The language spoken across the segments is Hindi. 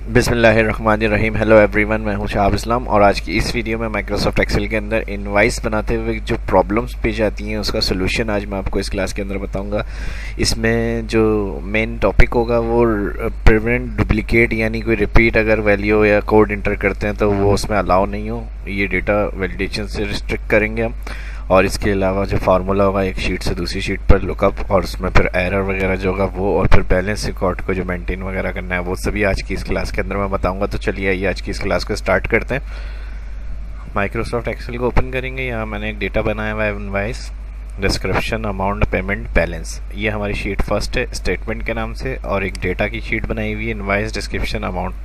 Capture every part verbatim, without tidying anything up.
बिस्मिल्लाहिर्रहमानिर्रहीम। हेलो एवरीवन, मैं हूं शाहब इस्लाम और आज की इस वीडियो में माइक्रोसॉफ्ट एक्सेल के अंदर इनवाइस बनाते हुए जो प्रॉब्लम्स पेश आती हैं उसका सोल्यूशन आज मैं आपको इस क्लास के अंदर बताऊंगा। इसमें जो मेन टॉपिक होगा वो प्रिवेंट डुप्लीकेट, यानी कोई रिपीट अगर वैल्यू या कोड इंटर करते हैं तो वो उसमें अलाउ नहीं हो, ये डेटा वैलिडेशन से रिस्ट्रिक्ट करेंगे हम। और इसके अलावा जो फार्मूला होगा एक शीट से दूसरी शीट पर लुकअप, और उसमें फिर एरर वगैरह जो होगा वो, और फिर बैलेंस रिकॉर्ड को जो मेंटेन वगैरह करना है वो सभी आज की इस क्लास के अंदर मैं बताऊंगा। तो चलिए आइए आज की इस क्लास को स्टार्ट करते हैं। माइक्रोसॉफ्ट एक्सेल को ओपन करेंगे। यहाँ मैंने एक डेटा बनाया हुआ है, invoice, description, amount, payment, balance. ये हमारी शीट फर्स्ट है स्टेटमेंट के नाम से, और एक डेटा की शीट बनाई हुई है इनवॉइस, डिस्क्रिप्शन, अमाउंट।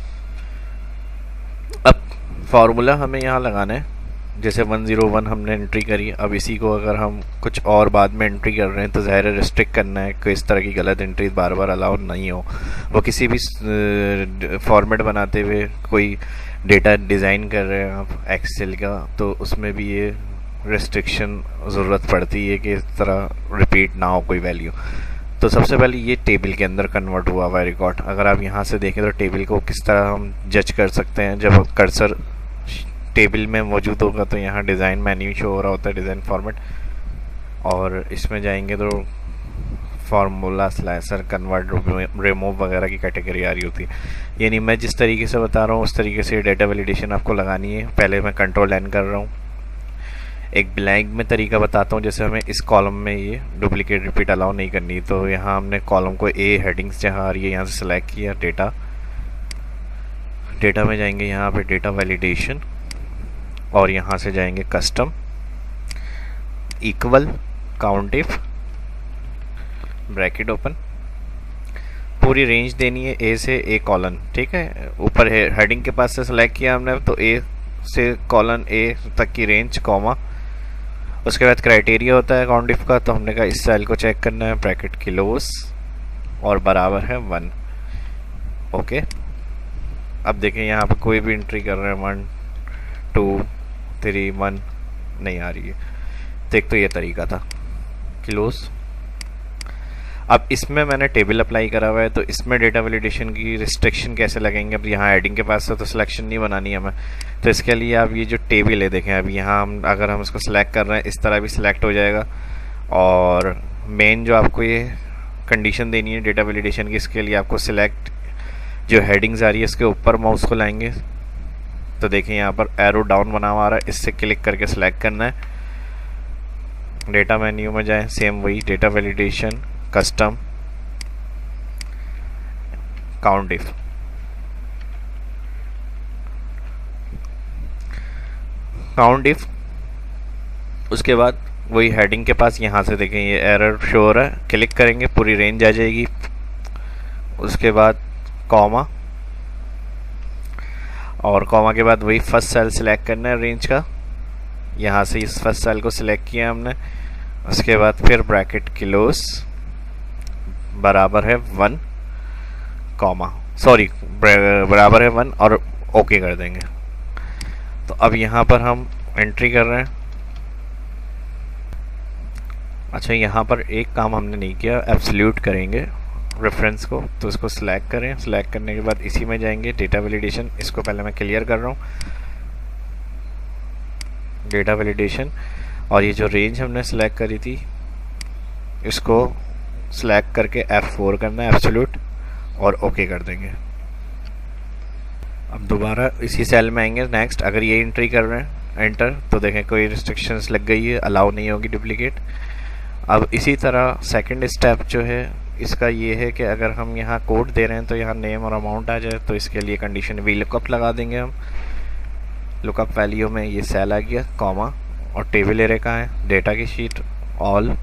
अब फार्मूला हमें यहाँ लगाना है, जैसे वन ज़ीरो वन हमने एंट्री करी। अब इसी को अगर हम कुछ और बाद में एंट्री कर रहे हैं तो ज़ाहिर रिस्ट्रिक्ट करना है कि इस तरह की गलत एंट्री बार बार अलाउ नहीं हो। वो किसी भी फॉर्मेट बनाते हुए कोई डेटा डिज़ाइन कर रहे हैं आप एक्सेल का, तो उसमें भी ये रिस्ट्रिक्शन ज़रूरत पड़ती है कि इस तरह रिपीट ना हो कोई वैल्यू। तो सबसे पहले ये टेबल के अंदर कन्वर्ट हुआ हुआ रिकॉर्ड। अगर आप यहाँ से देखें तो टेबल को किस तरह हम जज कर सकते हैं। जब कर्सर टेबल में मौजूद होगा तो यहाँ डिज़ाइन मेन्यू शो हो रहा होता है, डिज़ाइन फॉर्मेट, और इसमें जाएंगे तो फार्मूला, स्लाइसर, कन्वर्ट, रिमूव वगैरह की कैटेगरी आ रही होती है। यानी मैं जिस तरीके से बता रहा हूँ उस तरीके से डेटा वैलिडेशन आपको लगानी है। पहले मैं कंट्रोल एन कर रहा हूँ, एक ब्लैंक में तरीका बताता हूँ। जैसे हमें इस कॉलम में ये डुप्लीकेट रिपीट अलाउ नहीं करनी, तो यहाँ हमने कॉलम को ए हेडिंग्स जहाँ आ रही है यहाँ से सिलेक्ट किया, डेटा डेटा में जाएंगे यहाँ पे डेटा वैलिडेशन, और यहाँ से जाएंगे custom, equal, count if, bracket open. पूरी रेंज देनी है ए से ए कॉलन, ठीक है। ऊपर हेडिंग के पास से सिलेक्ट किया हमने, तो ए से कॉलन ए तक की रेंज, कॉमा। उसके बाद क्राइटेरिया होता है काउंट इफ का, तो हमने कहा इस सेल को चेक करना है, ब्रैकेट किलोस, और बराबर है वन। ओके, अब देखें यहाँ पर कोई भी एंट्री कर रहे हैं, वन टू थ्री वन नहीं आ रही है। देख, तो ये तरीका था क्लोज। अब इसमें मैंने टेबल अप्लाई करा हुआ है, तो इसमें डेटा वैलिडेशन की रिस्ट्रिक्शन कैसे लगेंगे। अब यहाँ हेडिंग के पास से तो सिलेक्शन नहीं बनानी हमें, तो इसके लिए आप ये जो टेबल है देखें, अब यहाँ हम अगर हम इसको सिलेक्ट कर रहे हैं इस तरह भी सिलेक्ट हो जाएगा। और मेन जो आपको ये कंडीशन देनी है डेटा वैलिडेशन की, इसके लिए आपको सिलेक्ट जो हेडिंग्स आ रही है इसके ऊपर माउस को लाएंगे, तो देखें यहाँ पर एरो डाउन बना हुआ आ रहा है, इससे क्लिक करके सिलेक्ट करना है। डेटा मेन्यू में जाएं, सेम वही data validation, custom, count if. Count if उसके बाद वही हेडिंग के पास यहाँ से देखें ये एरर शो हो रहा है, क्लिक करेंगे पूरी रेंज आ जाएगी। उसके बाद कॉमा, और कॉमा के बाद वही फर्स्ट सेल सिलेक्ट करना है रेंज का, यहाँ से इस फर्स्ट सेल को सिलेक्ट किया हमने। उसके बाद फिर ब्रैकेट किलोस बराबर है वन, कॉमा, सॉरी बराबर है वन, और ओके कर देंगे। तो अब यहाँ पर हम एंट्री कर रहे हैं। अच्छा, यहाँ पर एक काम हमने नहीं किया, एब्सोल्यूट करेंगे रेफरेंस को, तो इसको सिलेक्ट करें। सिलेक्ट करने के बाद इसी में जाएंगे डेटा वैलिडेशन, इसको पहले मैं क्लियर कर रहा हूँ, डेटा वैलिडेशन। और ये जो रेंज हमने सिलेक्ट करी थी इसको सिलेक्ट करके एफ फोर करना है, एब्सोल्यूट, और ओके कर देंगे। अब दोबारा इसी सेल में आएंगे, नेक्स्ट। अगर ये एंट्री कर रहे हैं एंटर, तो देखें कोई रिस्ट्रिक्शंस लग गई है, अलाउ नहीं होगी डुप्लीकेट। अब इसी तरह सेकंड स्टेप जो है इसका ये है कि अगर हम यहाँ कोड दे रहे हैं तो यहाँ नेम और अमाउंट आ जाए, तो इसके लिए कंडीशन वी लुकअप लगा देंगे हम। लुकअप वैल्यू में ये सेल आ गया, कॉमा, और टेबल एरे का है, डेटा की शीट, ऑल,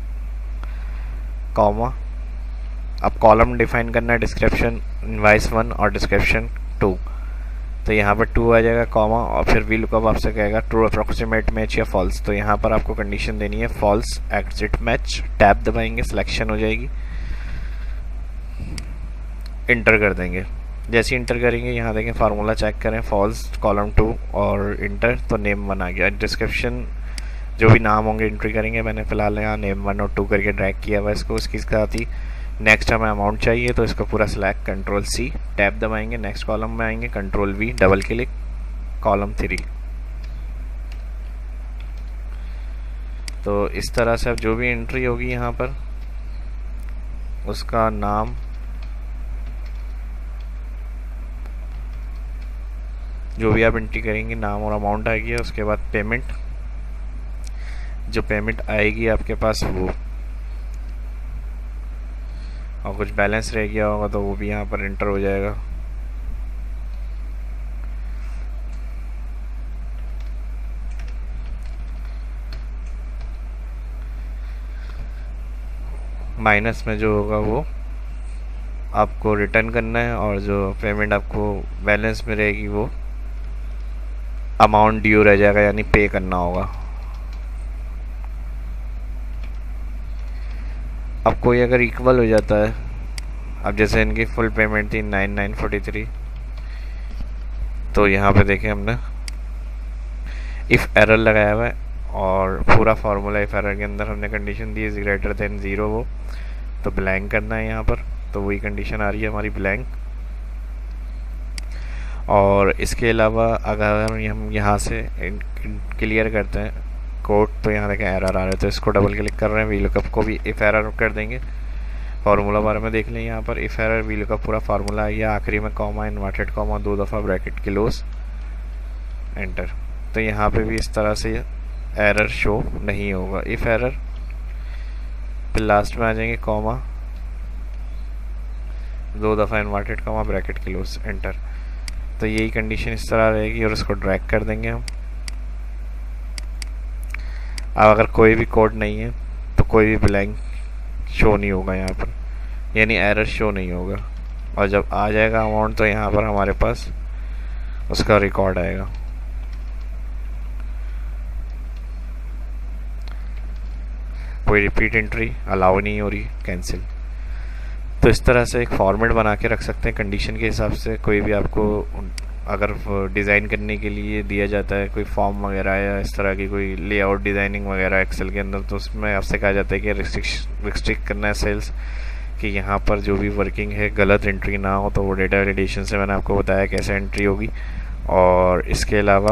कॉमा। अब कॉलम डिफाइन करना है, डिस्क्रिप्शन इनवॉइस वन और डिस्क्रिप्शन टू, तो यहाँ पर टू आ जाएगा, कॉमा, और फिर वी लुकअप आपसे कहेगा ट्रू अप्रोक्सीमेट मैच या फॉल्स, तो यहाँ पर आपको कंडीशन देनी है फॉल्स, एग्जिट मैच। टैब दबाएंगे, सिलेक्शन हो जाएगी, इंटर कर देंगे। जैसे इंटर करेंगे यहाँ देखें फार्मूला चेक करें, फॉल्स, कॉलम टू, और इंटर, तो नेम वन आ गया। डिस्क्रिप्शन जो भी नाम होंगे एंट्री करेंगे, मैंने फिलहाल यहाँ नेम वन और टू करके ड्रैग किया हुआ इसको। इसके साथ ही नेक्स्ट हमें अमाउंट चाहिए तो इसको पूरा सिलेक्ट, कंट्रोल सी, टैब दबाएंगे, नेक्स्ट कॉलम में आएंगे, control V, double click, column three. तो इस तरह से अब जो भी एंट्री होगी यहाँ पर उसका नाम, जो भी आप एंट्री करेंगे नाम और अमाउंट आएगी, उसके बाद पेमेंट, जो पेमेंट आएगी आपके पास वो, और कुछ बैलेंस रह गया होगा तो वो भी यहाँ पर एंटर हो जाएगा। माइनस में जो होगा वो आपको रिटर्न करना है, और जो पेमेंट आपको बैलेंस में रहेगी वो अमाउंट ड्यू रह जाएगा, यानी पे करना होगा। अब कोई अगर इक्वल हो जाता है, अब जैसे इनकी फुल पेमेंट थी नाइन नाइन फोर्टी थ्री, तो यहाँ पे देखें हमने इफ़ एरर लगाया हुआ है और पूरा फार्मूला इफ़ एरर के अंदर हमने कंडीशन दी है ग्रेटर देन ज़ीरो, वो तो ब्लैंक करना है यहाँ पर, तो वही कंडीशन आ रही है हमारी ब्लैंक। और इसके अलावा अगर हम यहाँ से क्लियर करते हैं कोड तो यहाँ देखें एरर आ रहा है, तो इसको डबल क्लिक कर रहे हैं, वी लुकअप को भी इफ़ एरर कर देंगे। फार्मूला बारे में देख लें, यहाँ पर इफ़ एरर वी लुकअप पूरा फार्मूला है, या आखिरी में कॉमा, इन्वर्टेड कॉमा, दो दफ़ा ब्रैकेट क्लोज, एंटर। तो यहाँ पे भी इस तरह से एरर शो नहीं होगा, इफ़ एरर, फिर लास्ट में आ जाएंगे कॉमा, दो दफ़ा inverted comma, bracket close, enter. तो यही कंडीशन इस तरह रहेगी और इसको ड्रैग कर देंगे हम। अब अगर कोई भी कोड नहीं है तो कोई भी ब्लैंक शो नहीं होगा यहाँ पर, यानी एरर शो नहीं होगा। और जब आ जाएगा अमाउंट तो यहाँ पर हमारे पास उसका रिकॉर्ड आएगा। कोई रिपीट एंट्री अलाउ नहीं हो रही, कैंसिल। तो इस तरह से एक फॉर्मेट बना के रख सकते हैं कंडीशन के हिसाब से। कोई भी आपको अगर डिज़ाइन करने के लिए दिया जाता है कोई फॉर्म वगैरह या इस तरह की कोई लेआउट डिज़ाइनिंग वगैरह एक्सेल के अंदर, तो उसमें आपसे कहा जाता है कि रिस्ट्रिक्ट रिस्ट्रिक्ट करना है सेल्स, कि यहाँ पर जो भी वर्किंग है गलत एंट्री ना हो। तो वो डेटा वैलिडेशन से मैंने आपको बताया कैसे एंट्री होगी। और इसके अलावा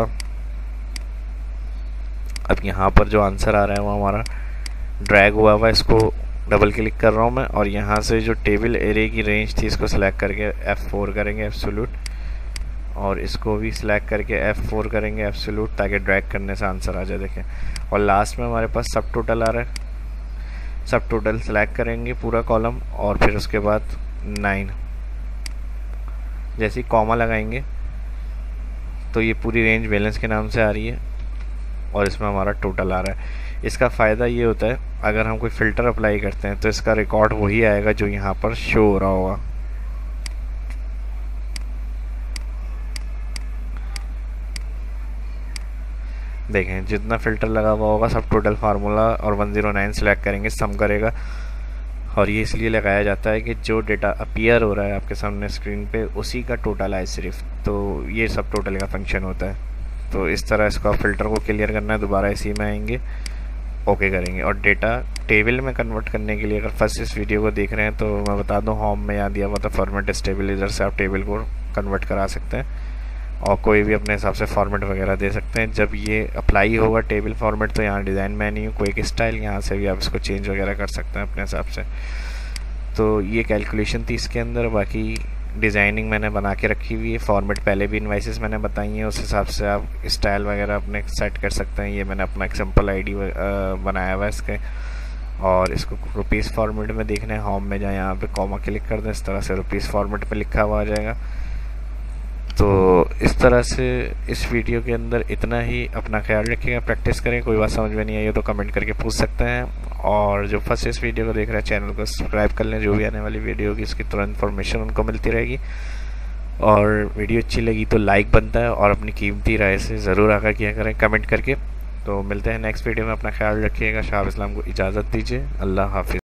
अब यहाँ पर जो आंसर आ रहा है वो हमारा ड्रैग हुआ हुआ, इसको डबल क्लिक कर रहा हूँ मैं, और यहाँ से जो टेबल एरे की रेंज थी इसको सिलेक्ट करके एफ फोर करेंगे एब्सोल्यूट, और इसको भी सिलेक्ट करके एफ फोर करेंगे एब्सोल्यूट, ताकि ड्रैग करने से आंसर आ जाए। देखें, और लास्ट में हमारे पास सब टोटल आ रहा है। सब टोटल सिलेक्ट करेंगे पूरा कॉलम, और फिर उसके बाद नाइन, जैसे ही कॉमा लगाएंगे तो ये पूरी रेंज बैलेंस के नाम से आ रही है और इसमें हमारा टोटल आ रहा है। इसका फ़ायदा ये होता है अगर हम कोई फ़िल्टर अप्लाई करते हैं तो इसका रिकॉर्ड वही आएगा जो यहाँ पर शो हो रहा होगा। देखें, जितना फ़िल्टर लगा हुआ होगा सब टोटल फार्मूला और वन ज़ीरो नाइन सेलेक्ट करेंगे, सम करेगा। और ये इसलिए लगाया जाता है कि जो डेटा अपीयर हो रहा है आपके सामने स्क्रीन पे उसी का टोटल आए सिर्फ, तो ये सब टोटल का फंक्शन होता है। तो इस तरह इसको फ़िल्टर को क्लियर करना है, दोबारा इसी में आएंगे, ओके करेंगे। और डेटा टेबल में कन्वर्ट करने के लिए अगर फर्स्ट इस वीडियो को देख रहे हैं तो मैं बता दूं, होम में यहाँ दिया हुआ था फॉर्मेट स्टेबलाइजर से आप टेबल को कन्वर्ट करा सकते हैं और कोई भी अपने हिसाब से फॉर्मेट वगैरह दे सकते हैं। जब ये अप्लाई होगा टेबल फॉर्मेट तो यहाँ डिज़ाइन मेन्यू क्विक स्टाइल, यहाँ से भी आप इसको चेंज वगैरह कर सकते हैं अपने हिसाब से। तो ये कैलकुलेशन थी इसके अंदर। बाकी डिज़ाइनिंग मैंने बना के रखी हुई है, फॉर्मेट पहले भी इनवाइसेस मैंने बताई हैं, उस हिसाब से आप स्टाइल वगैरह अपने सेट कर सकते हैं। ये मैंने अपना एक सिंपल आईडी बनाया हुआ है इसके, और इसको रुपीज़ फॉर्मेट में देखना है। होम में जाए, यहाँ पे कॉमा क्लिक कर दें, इस तरह से रुपीज़ फॉर्मेट में लिखा हुआ आ जाएगा। तो इस तरह से इस वीडियो के अंदर इतना ही। अपना ख्याल रखिएगा, प्रैक्टिस करें। कोई बात समझ में नहीं आई हो तो कमेंट करके पूछ सकते हैं। और जो फर्स्ट इस वीडियो को देख रहे हैं चैनल को सब्सक्राइब कर लें, जो भी आने वाली वीडियो होगी इसकी तुरंत इन्फॉर्मेशन उनको मिलती रहेगी। और वीडियो अच्छी लगी तो लाइक बनता है, और अपनी कीमती राय से ज़रूर आगाह किया करें कमेंट करके। तो मिलते हैं नेक्स्ट वीडियो में। अपना ख्याल रखिएगा। शाह इस्लाम को इजाज़त दीजिए। अल्लाह हाफिज़।